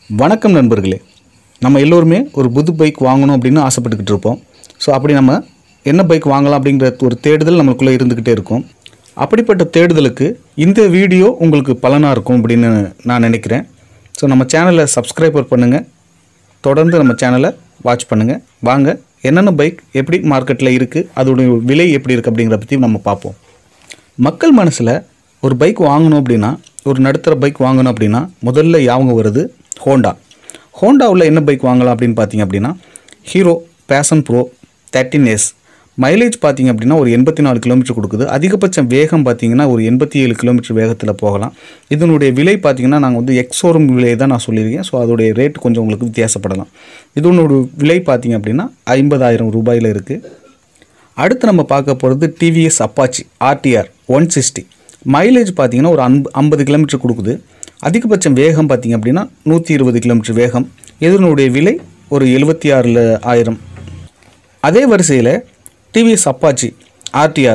வணக்கம் நண்பர்களே. நம்ம எல்லோருமே ஒரு புது பைக் வாங்கணும் அப்படின்னு ஆசைப்பட்டுக்கிட்டு இருப்போம். ஸோ அப்படி நம்ம என்ன பைக் வாங்கலாம் அப்படிங்கிற ஒரு தேடுதல் நம்மளுக்குள்ளே இருந்துக்கிட்டே இருக்கும். அப்படிப்பட்ட தேடுதலுக்கு இந்த வீடியோ உங்களுக்கு பலனாக இருக்கும் அப்படின்னு நான் நினைக்கிறேன். ஸோ நம்ம சேனலை சப்ஸ்கிரைபர் பண்ணுங்கள், தொடர்ந்து நம்ம சேனலை வாட்ச் பண்ணுங்கள். வாங்க என்னென்ன பைக் எப்படி மார்க்கெட்டில் இருக்குது, அதோடைய விலை எப்படி இருக்குது அப்படிங்கிறத பற்றி நம்ம பார்ப்போம். மக்கள் மனசில் ஒரு பைக் வாங்கணும் அப்படின்னா, ஒரு நடுத்தர பைக் வாங்கணும் அப்படின்னா முதல்ல ஞாபகம் வருது ஹோண்டாவில் என்ன பைக் வாங்கலாம் அப்படின்னு பார்த்தீங்க அப்படின்னா, hero fashion bro 13S. Mileage பார்த்தீங்க அப்படின்னா ஒரு 84 கிலோமீட்டர் கொடுக்குது. அதிகபட்சம் வேகம் பார்த்தீங்கன்னா ஒரு 87 கிலோமீட்டர் வேகத்தில் போகலாம். இதனுடைய விலை பார்த்தீங்கன்னா நாங்கள் வந்து எக்ஸோரூம் விலை தான் நான் சொல்லியிருக்கேன். ஸோ அதோடைய ரேட் கொஞ்சம் உங்களுக்கு வித்தியாசப்படலாம். இதனோட விலை பார்த்தீங்க அப்படின்னா 50,000 ரூபாயில் இருக்குது. அடுத்து நம்ம பார்க்க போகிறது டிவிஎஸ் அப்பாச்சி RTR 160. மைலேஜ் பார்த்தீங்கன்னா ஒரு 50 கிலோமீட்டர் கொடுக்குது. அதிகபட்சம் வேகம் பார்த்தீங்க அப்படின்னா 120 கிலோமீட்டர் வேகம். இதனுடைய விலை ஒரு 76,000. அதே வரிசையில் TVS Apache RTR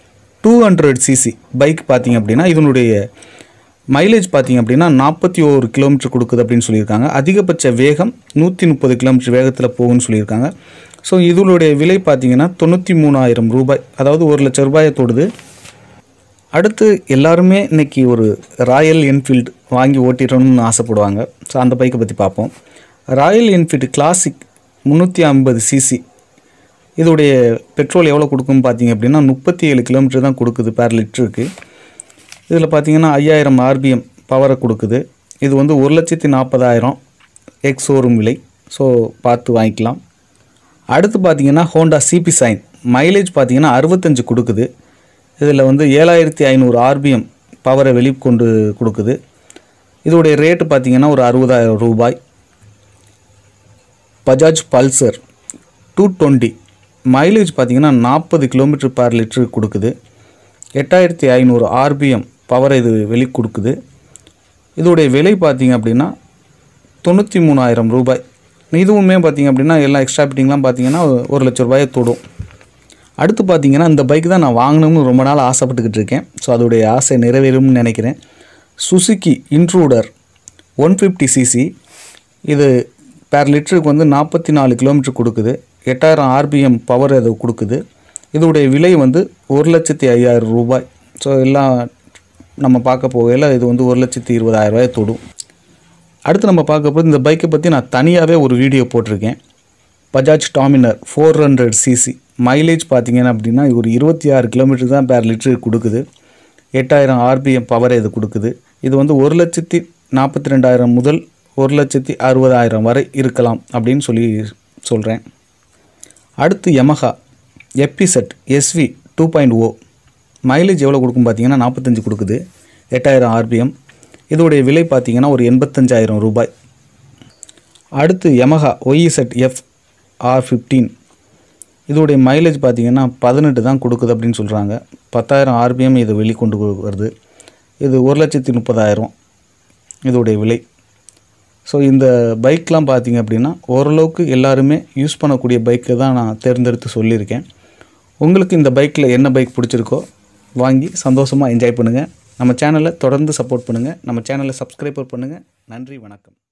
200cc bike பார்த்தீங்க அப்படின்னா இதனுடைய மைலேஜ் பார்த்தீங்க அப்படின்னா 41 கிலோமீட்டர் கொடுக்குது அப்படின்னு சொல்லியிருக்காங்க. அதிகபட்ச வேகம் 130 கிலோமீட்டர் வேகத்தில் போகும்னு சொல்லியிருக்காங்க. ஸோ இதனுடைய விலை பார்த்தீங்கன்னா 93,000 ரூபாய், அதாவது 1,00,000 ரூபாயை தொடுது. அடுத்து எல்லாருமே இன்றைக்கி ஒரு ராயல் என்ஃபீல்டு வாங்கி ஓட்டிடணும்னு ஆசைப்படுவாங்க. ஸோ அந்த பைக்கை பற்றி பார்ப்போம். Royal Enfield Classic 350cc. இதோடைய பெட்ரோல் எவ்வளோ கொடுக்குன்னு பார்த்தீங்க அப்படின்னா 37 கிலோமீட்டர் தான் கொடுக்குது பேர் லிட்டருக்கு. இதில் பார்த்தீங்கன்னா 5000 RPM பவரை கொடுக்குது. இது வந்து 1,40,000 எக்ஸோரூம் விலை. ஸோ பார்த்து வாங்கிக்கலாம். அடுத்து பார்த்தீங்கன்னா ஹோண்டா CP Shine. மைலேஜ் பார்த்தீங்கன்னா 65 கொடுக்குது. இதில் வந்து 7,500 RPM பவரை வெளிக்கொண்டு கொடுக்குது. இதோடைய ரேட்டு பார்த்தீங்கன்னா ஒரு 60,000 ரூபாய். பஜாஜ் பல்சர் 220. மைலேஜ் பார்த்தீங்கன்னா 40 கிலோமீட்டர் பர் லிட்டரு கொடுக்குது. 8,500 RPM பவரை இது வெளி கொடுக்குது. இதோடைய விலை பார்த்தீங்க அப்படின்னா 93,000 ரூபாய். இதுவுமே பார்த்தீங்க அப்படின்னா எல்லாம் எக்ஸ்ட்ரா ஃபிட்டிங்லாம் பார்த்தீங்கன்னா 1,00,000 ரூபாயை தொடும். அடுத்து பார்த்தீங்கன்னா இந்த பைக் தான் நான் வாங்கணும்னு ரொம்ப நாள் ஆசைப்பட்டுக்கிட்டு இருக்கேன். ஸோ அதோடைய ஆசை நிறைவேறும்னு நினைக்கிறேன். Suzuki Intruder 150cc. இது பேர் லிட்டருக்கு வந்து 44 கிலோமீட்டர் கொடுக்குது. 8,000 RPM பவர் அது கொடுக்குது. இதோடைய விலை வந்து 1,05,000 ரூபாய். ஸோ எல்லாம் நம்ம பார்க்க போகையில் இது வந்து 1,20,000 ரூபாயை தொடும். அடுத்து நம்ம பார்க்க போது இந்த பைக்கை பற்றி நான் தனியாகவே ஒரு வீடியோ போட்டிருக்கேன். பஜாஜ் டாமினர் 400cc. மைலேஜ் பார்த்தீங்கன்னா அப்படின்னா ஒரு 26 கிலோமீட்டர் தான் பேர் லிட்டருக்கு கொடுக்குது. 8,000 RPM பவரை இது கொடுக்குது. இது வந்து 1,42,000 முதல் 1,60,000 வரை இருக்கலாம் அப்படின்னு சொல்கிறேன். அடுத்து யமஹா FZ SV 2.0. மைலேஜ் எவ்வளோ கொடுக்கும் பார்த்தீங்கன்னா 45 கொடுக்குது. 8,000 RPM. இதோடைய விலை பார்த்தீங்கன்னா ஒரு 85,000 ரூபாய். அடுத்து யமஹா YZF R15. இதோடைய மைலேஜ் பார்த்தீங்கன்னா 18 தான் கொடுக்குது அப்படின்னு சொல்கிறாங்க. 10,000 RPM இது வெளிக்கொண்டு வருது. இது 1,30,000 இதோடைய விலை. ஸோ இந்த பைக்லாம் பார்த்தீங்க அப்படின்னா ஓரளவுக்கு எல்லாருமே யூஸ் பண்ணக்கூடிய பைக்கை தான் நான் தேர்ந்தெடுத்து சொல்லியிருக்கேன். உங்களுக்கு இந்த பைக்கில் என்ன பைக் பிடிச்சிருக்கோ வாங்கி சந்தோஷமாக என்ஜாய் பண்ணுங்கள். நம்ம சேனலை தொடர்ந்து சப்போர்ட் பண்ணுங்கள். நம்ம சேனலை சப்ஸ்கிரைபர் பண்ணுங்கள். நன்றி, வணக்கம்.